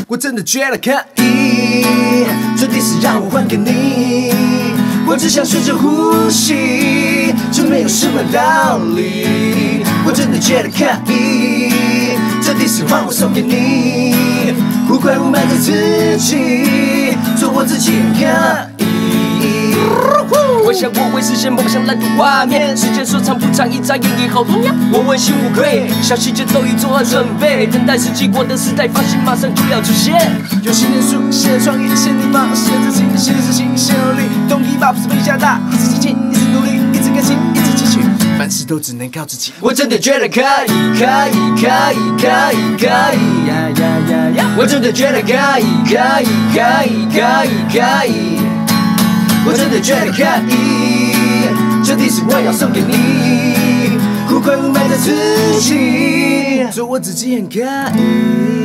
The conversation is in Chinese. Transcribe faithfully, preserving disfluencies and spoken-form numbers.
我真的觉得可以，这第四让我还给你，我只想试着呼吸，这没有什么道理。我真的觉得可以，这第四让我送给你，不快不慢的自己，做我自己可以。我想我会实现梦想蓝图画面，时间说长不长，一眨眼也好多年。我问心无愧，小细节都已做好准备，等待时机过的时代，发现马上就要出现。有新元素，新的创意，新地方，新的自信，新的自信，新的努力。动力把不是被吓大，一直前进，一直努力，一直更新，一直继续。凡事都只能靠自己。我真的觉得可以，可以，可以，可以，可以呀呀呀呀！我真的觉得可以，可以，可以，可以，可以。我真的觉得可以，这第四我要送给你，不快不慢的自己，做我自己很可以。